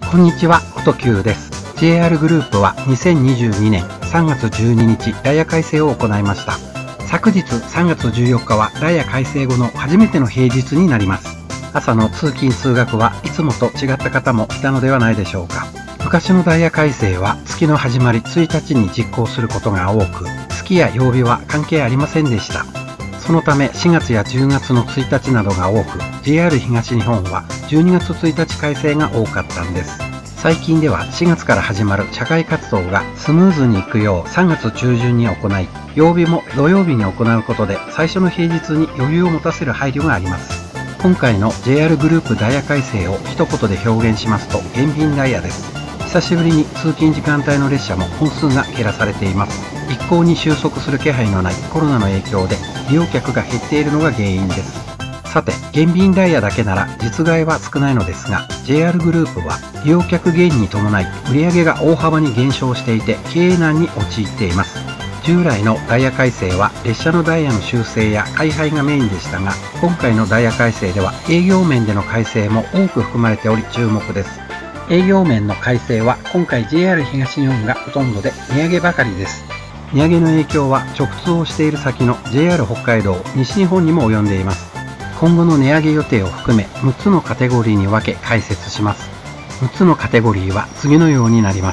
こんにちは、音Qです。JR グループは2022年3月12日ダイヤ改正を行いました。昨日3月14日はダイヤ改正後の初めての平日になります。朝の通勤通学はいつもと違った方もいたのではないでしょうか。昔のダイヤ改正は月の始まり1日に実行することが多く、月や曜日は関係ありませんでした。そのため4月や10月の1日などが多く、 JR 東日本は12月1日改正が多かったんです。最近では4月から始まる社会活動がスムーズにいくよう3月中旬に行い、曜日も土曜日に行うことで最初の平日に余裕を持たせる配慮があります。今回の JR グループダイヤ改正を一言で表現しますと、減便ダイヤです。久しぶりに通勤時間帯の列車も本数が減らされています。一向に収束する気配のないコロナの影響で利用客が減っているのが原因です。さて、減便ダイヤだけなら実害は少ないのですが、 JR グループは利用客減に伴い売上が大幅に減少していて経営難に陥っています。従来のダイヤ改正は列車のダイヤの修正や改配がメインでしたが、今回のダイヤ改正では営業面での改正も多く含まれており注目です。営業面の改正は今回 JR 東日本がほとんどで値上げばかりです。値上げの影響は直通をしている先の JR 北海道、西日本にも及んでいます。今後の値上げ予定を含め6つのカテゴリーに分け解説します。6つのカテゴリーは次のようになります。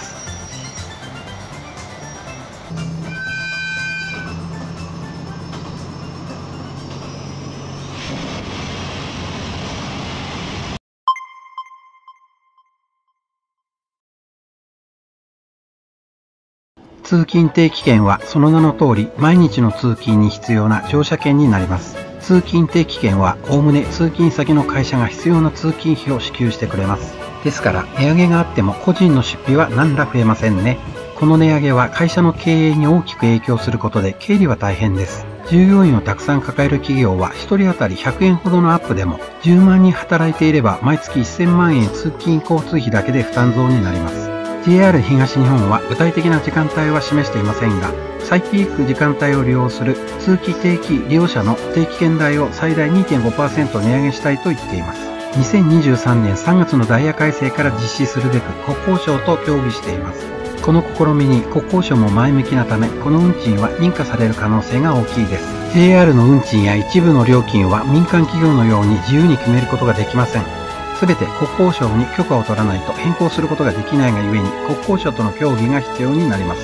通勤定期券はその名の通り毎日の通勤に必要な乗車券になります。通勤定期券はおおむね通勤先の会社が必要な通勤費を支給してくれます。ですから値上げがあっても個人の出費は何ら増えませんね。この値上げは会社の経営に大きく影響することで経理は大変です。従業員をたくさん抱える企業は1人当たり100円ほどのアップでも10万人働いていれば毎月1000万円通勤交通費だけで負担増になります。JR 東日本は具体的な時間帯は示していませんが、最ピーク時間帯を利用する通期定期利用者の定期券代を最大 2.5% 値上げしたいと言っています。2023年3月のダイヤ改正から実施するべく国交省と協議しています。この試みに国交省も前向きなため、この運賃は認可される可能性が大きいです。 JR の運賃や一部の料金は民間企業のように自由に決めることができません。すべて国交省に許可を取らないと変更することができないがゆえに国交省との協議が必要になります。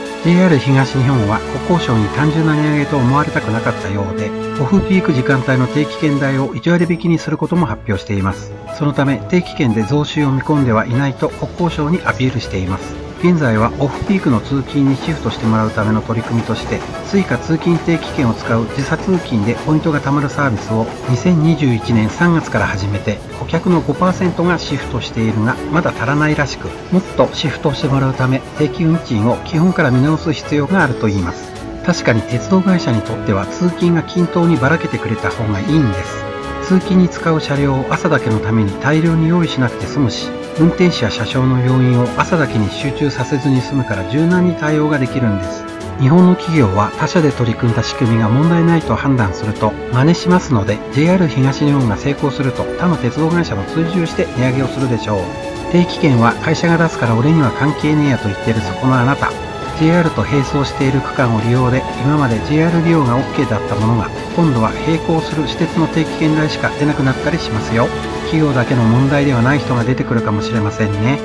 JR 東日本は国交省に単純な値上げと思われたくなかったようで、オフピーク時間帯の定期券代を1割引きにすることも発表しています。そのため定期券で増収を見込んではいないと国交省にアピールしています。現在はオフピークの通勤にシフトしてもらうための取り組みとして、Suica通勤定期券を使う時差通勤でポイントが貯まるサービスを2021年3月から始めて、顧客の 5% がシフトしているがまだ足らないらしく、もっとシフトしてもらうため定期運賃を基本から見直す必要があるといいます。確かに鉄道会社にとっては通勤が均等にばらけてくれた方がいいんです。通勤に使う車両を朝だけのために大量に用意しなくて済むし、運転士や車掌の要員を朝だけに集中させずに済むから柔軟に対応ができるんです。日本の企業は他社で取り組んだ仕組みが問題ないと判断すると真似しますので、 JR 東日本が成功すると他の鉄道会社も追従して値上げをするでしょう。定期券は会社が出すから俺には関係ねえやと言っているそこのあなた、 JR と並走している区間を利用で今まで JR 利用が OK だったものが今度は並行する私鉄の定期券代しか出なくなったりしますよ。企業だけの問題ではない人が出てくるかもしれませんね。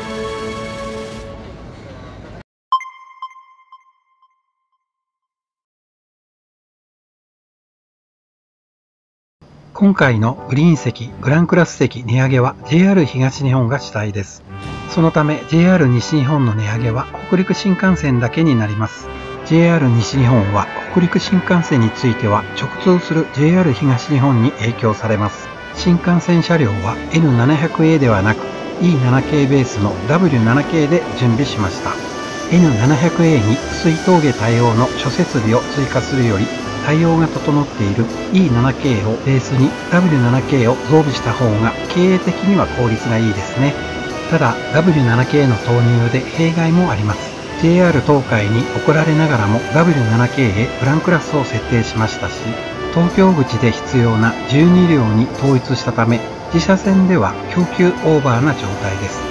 今回のグリーン席、グランクラス席値上げは JR 東日本が主体です。そのため JR 西日本の値上げは北陸新幹線だけになります。 JR 西日本は北陸新幹線については直通する JR 東日本に影響されます。新幹線車両は N700A ではなく E7 系ベースの W7 系で準備しました。 N700A に水峠対応の諸設備を追加するより、対応が整っている E7 系をベースに W7 系を増備した方が経営的には効率がいいですね。ただ W7 系の投入で弊害もあります。 JR 東海に怒られながらも W7 系へグランクラスを設定しましたし、東京口で必要な12両に統一したため、自社線では供給オーバーな状態です。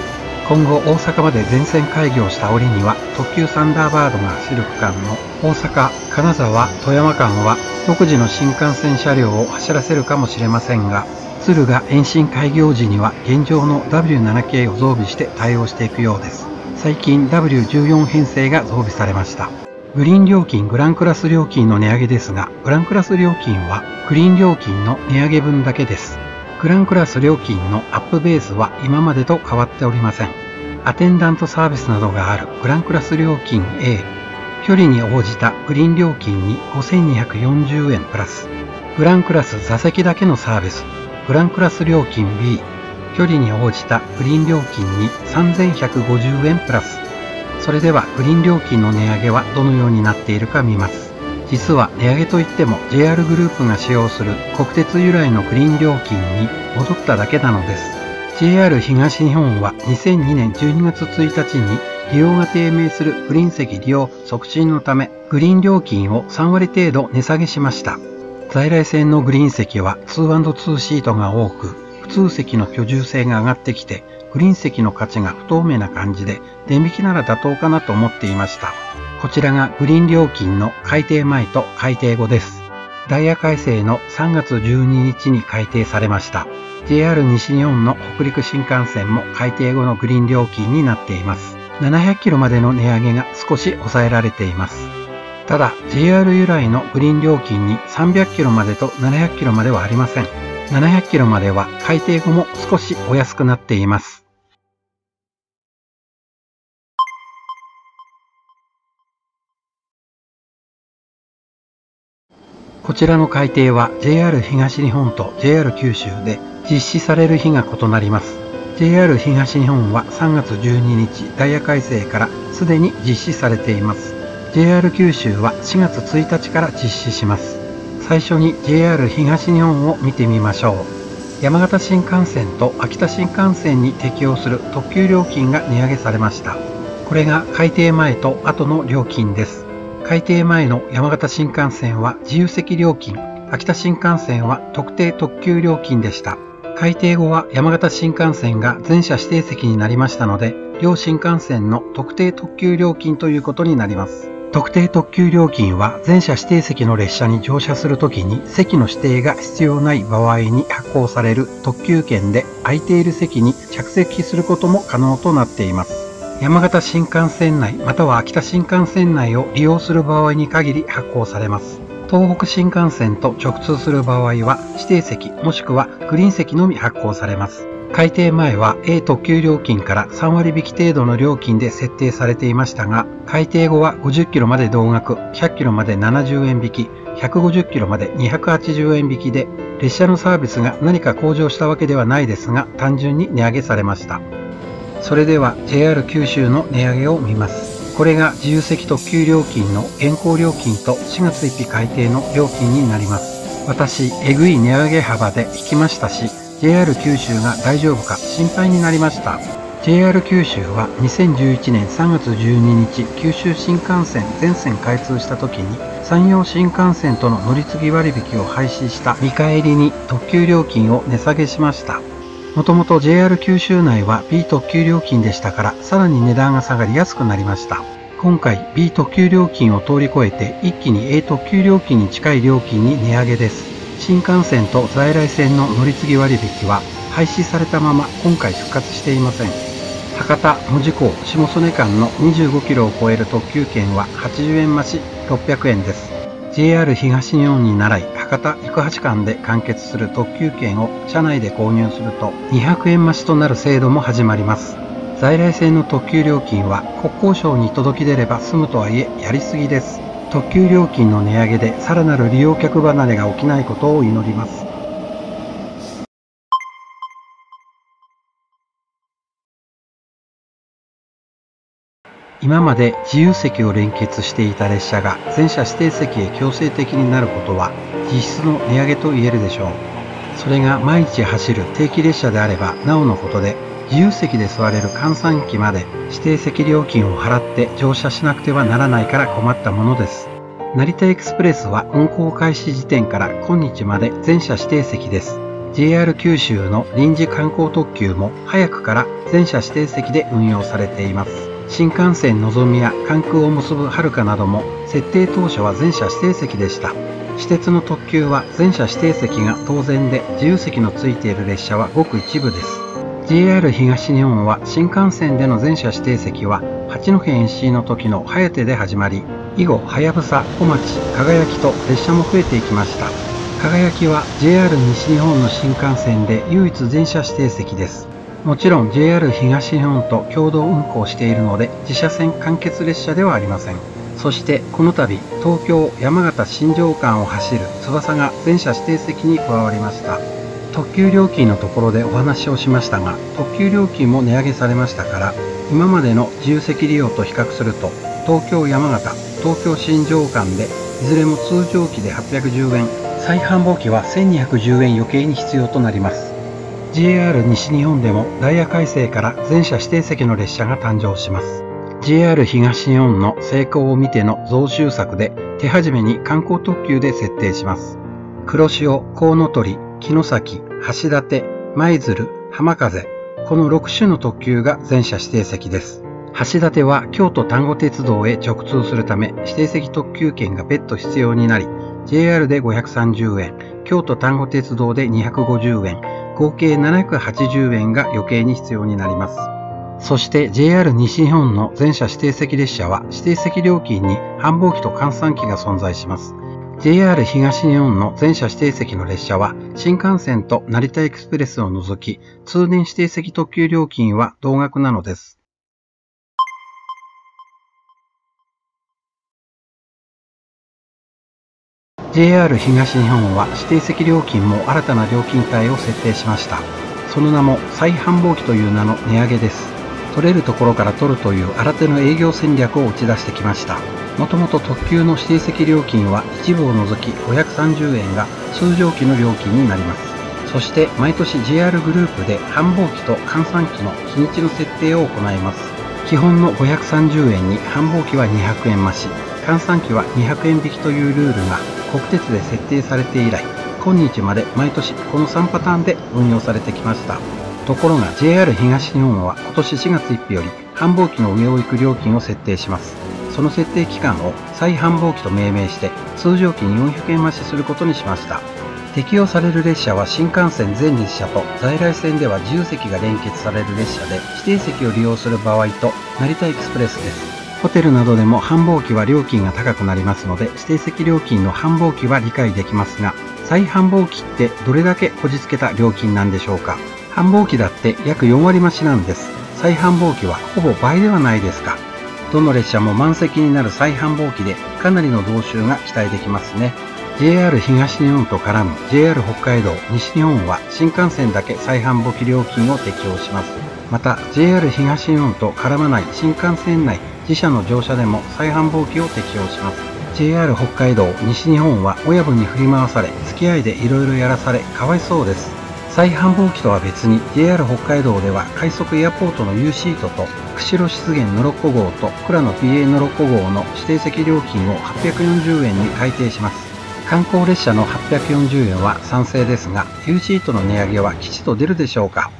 今後大阪まで全線開業した折には特急サンダーバードが走る区間の大阪、金沢、富山間は独自の新幹線車両を走らせるかもしれませんが、敦賀延伸開業時には現状の W7 系を増備して対応していくようです。最近 W14 編成が増備されました。グリーン料金、グランクラス料金の値上げですが、グランクラス料金はグリーン料金の値上げ分だけです。グランクラス料金のアップベースは今までと変わっておりません。アテンダントサービスなどがあるグランクラス料金 A、距離に応じたグリーン料金に5240円プラス、グランクラス座席だけのサービス、グランクラス料金 B、距離に応じたグリーン料金に3150円プラス。それではグリーン料金の値上げはどのようになっているか見ます。実は値上げといっても JR グループが使用する国鉄由来のグリーン料金に戻っただけなのです。JR 東日本は2002年12月1日に利用が低迷するグリーン席利用促進のためグリーン料金を3割程度値下げしました。在来線のグリーン席は 2&2 シートが多く、普通席の居住性が上がってきてグリーン席の価値が不透明な感じで値引きなら妥当かなと思っていました。こちらがグリーン料金の改定前と改定後です。ダイヤ改正の3月12日に改定されました。JR 西日本の北陸新幹線も改定後のグリーン料金になっています。700キロまでの値上げが少し抑えられています。ただ JR 由来のグリーン料金に300キロまでと700キロまではありません。700キロまでは改定後も少しお安くなっています。こちらの改定は JR 東日本と JR 九州で実施される日が異なります。JR 東日本は3月12日ダイヤ改正からすでに実施されています。JR 九州は4月1日から実施します。最初に JR 東日本を見てみましょう。山形新幹線と秋田新幹線に適用する特急料金が値上げされました。これが改定前と後の料金です。改定前の山形新幹線は自由席料金、秋田新幹線は特定特急料金でした。改定後は山形新幹線が全車指定席になりましたので、両新幹線の特定特急料金ということになります。特定特急料金は全車指定席の列車に乗車するときに席の指定が必要ない場合に発行される特急券で空いている席に着席することも可能となっています。山形新幹線内または秋田新幹線内を利用する場合に限り発行されます。東北新幹線と直通する場合は指定席もしくはグリーン席のみ発行されます。改定前は A 特急料金から3割引き程度の料金で設定されていましたが、改定後は50キロまで同額、100キロまで70円引き、150キロまで280円引きで、列車のサービスが何か向上したわけではないですが、単純に値上げされました。それでは JR 九州の値上げを見ます。これが自由席特急料金の現行料金と4月1日改定の料金になります。私、えぐい値上げ幅で引きましたし、JR 九州が大丈夫か心配になりました。JR 九州は2011年3月12日、九州新幹線全線開通した時に、山陽新幹線との乗り継ぎ割引を廃止した見返りに特急料金を値下げしました。もともと JR 九州内は B 特急料金でしたから、さらに値段が下がりやすくなりました。今回 B 特急料金を通り越えて一気に A 特急料金に近い料金に値上げです。新幹線と在来線の乗り継ぎ割引は廃止されたまま今回復活していません。博多、門司港、下曽根間の25キロを超える特急券は80円増し600円です。JR 東日本に倣い博多行橋間で完結する特急券を車内で購入すると200円増しとなる制度も始まります。在来線の特急料金は国交省に届き出れば済むとはいえやりすぎです。特急料金の値上げでさらなる利用客離れが起きないことを祈ります。今まで自由席を連結していた列車が全車指定席へ強制的になることは実質の値上げと言えるでしょう。それが毎日走る定期列車であればなおのことで、自由席で座れる閑散期まで指定席料金を払って乗車しなくてはならないから困ったものです。成田エクスプレスは運行開始時点から今日まで全車指定席です。 JR 九州の臨時観光特急も早くから全車指定席で運用されています。新幹線のぞみや関空を結ぶはるかなども設定当初は全車指定席でした。私鉄の特急は全車指定席が当然で自由席のついている列車はごく一部です。JR 東日本は新幹線での全車指定席は八戸演習の時のはやてで始まり、以後はやぶさ、小町、輝きと列車も増えていきました。輝きは JR 西日本の新幹線で唯一全車指定席です。もちろん JR 東日本と共同運行しているので自社線完結列車ではありません。そしてこの度東京山形新庄間を走る翼が全車指定席に加わりました。特急料金のところでお話をしましたが、特急料金も値上げされましたから、今までの自由席利用と比較すると東京山形、東京新庄間でいずれも通常期で810円、再繁忙期は1210円余計に必要となります。JR 西日本でもダイヤ改正から全車指定席の列車が誕生します。JR 東日本の成功を見ての増収策で手始めに観光特急で設定します。黒潮、コウノトリ、城崎、橋立、舞鶴、浜風、この6種の特急が全車指定席です。橋立は京都丹後鉄道へ直通するため指定席特急券が別途必要になり、JR で530円、京都丹後鉄道で250円、合計780円が余計に必要になります。そして JR 西日本の全車指定席列車は指定席料金に繁忙期と閑散期が存在します。JR 東日本の全車指定席の列車は新幹線と成田エクスプレスを除き通年指定席特急料金は同額なのです。JR 東日本は指定席料金も新たな料金帯を設定しました。その名も再繁忙期という名の値上げです。取れるところから取るという新手の営業戦略を打ち出してきました。もともと特急の指定席料金は一部を除き530円が通常期の料金になります。そして毎年 JR グループで繁忙期と閑散期の日にちの設定を行います。基本の530円に繁忙期は200円増し、閑散期は200円引きというルールが国鉄で設定されて以来、今日まで毎年この3パターンで運用されてきました。ところが JR 東日本は今年4月1日より繁忙期の上を行く料金を設定します。その設定期間を再繁忙期と命名して通常期に400円増しすることにしました。適用される列車は新幹線全列車と在来線では自由席が連結される列車で指定席を利用する場合と成田エクスプレスです。ホテルなどでも繁忙期は料金が高くなりますので指定席料金の繁忙期は理解できますが、再繁忙期ってどれだけこじつけた料金なんでしょうか。繁忙期だって約4割増しなんです。再繁忙期はほぼ倍ではないですか。どの列車も満席になる再繁忙期でかなりの増収が期待できますね。JR 東日本と絡む JR 北海道、西日本は新幹線だけ再繁忙期料金を適用します。また JR 東日本と絡まない新幹線内自社の乗車でも再繁忙期を適用します。JR 北海道、西日本は親分に振り回され、付き合いでいろいろやらされ、かわいそうです。再繁忙期とは別に JR 北海道では快速エアポートの U シートと釧路湿原ノロッコ号と倉野 PA ノロッコ号の指定席料金を840円に改定します。観光列車の840円は賛成ですが、U シートの値上げは吉と出るでしょうか。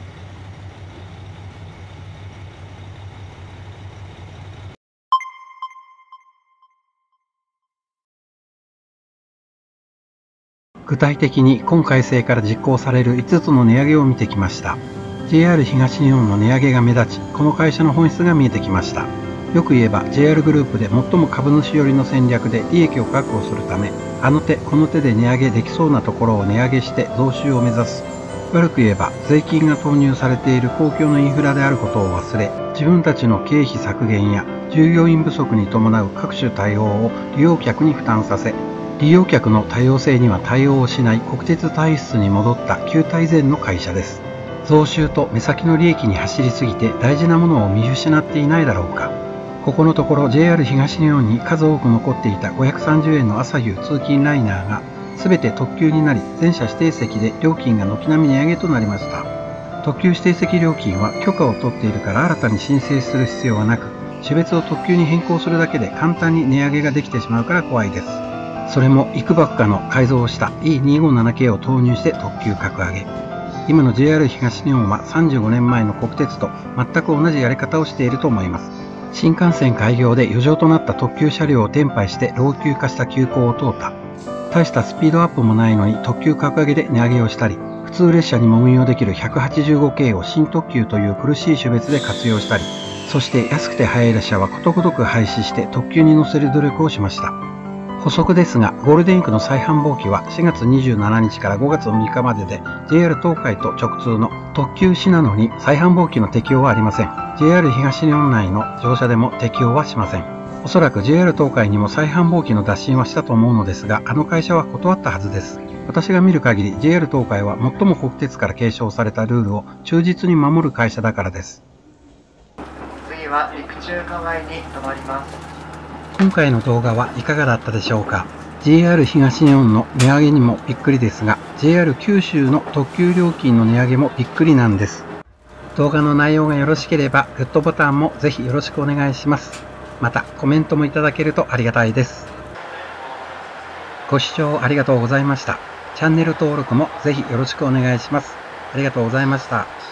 具体的に今改正から実行される5つの値上げを見てきました。JR 東日本の値上げが目立ち、この会社の本質が見えてきました。よく言えば JR グループで最も株主寄りの戦略で利益を確保するため、あの手この手で値上げできそうなところを値上げして増収を目指す。悪く言えば税金が投入されている公共のインフラであることを忘れ、自分たちの経費削減や従業員不足に伴う各種対応を利用客に負担させ、利用客の多様性には対応をしない国鉄体質に戻った旧体前の会社です。増収と目先の利益に走りすぎて大事なものを見失っていないだろうか。ここのところ JR 東日本に数多く残っていた530円の朝夕通勤ライナーが全て特急になり、全車指定席で料金が軒並み値上げとなりました。特急指定席料金は許可を取っているから新たに申請する必要はなく、種別を特急に変更するだけで簡単に値上げができてしまうから怖いです。 それも幾ばくかの改造をした E257 系を投入して特急格上げ。今の JR 東日本は35年前の国鉄と全く同じやり方をしていると思います。新幹線開業で余剰となった特急車両を転廃して老朽化した急行を通った。大したスピードアップもないのに特急格上げで値上げをしたり、普通列車にも運用できる185系を新特急という苦しい種別で活用したり、そして安くて速い列車はことごとく廃止して特急に乗せる努力をしました。補足ですが、ゴールデンウィークの再繁忙期は4月27日から5月6日までで JR 東海と直通の特急しなのに再繁忙期の適用はありません。JR 東日本内の乗車でも適用はしません。おそらく JR 東海にも再繁忙期の打診はしたと思うのですが、あの会社は断ったはずです。私が見る限り JR 東海は最も国鉄から継承されたルールを忠実に守る会社だからです。 次は陸中川井に停まります。 今回の動画はいかがだったでしょうか。 JR 東日本の値上げにもびっくりですが、 JR 九州の特急料金の値上げもびっくりなんです。動画の内容がよろしければグッドボタンもぜひよろしくお願いします。またコメントもいただけるとありがたいです。ご視聴ありがとうございました。チャンネル登録もぜひよろしくお願いします。ありがとうございました。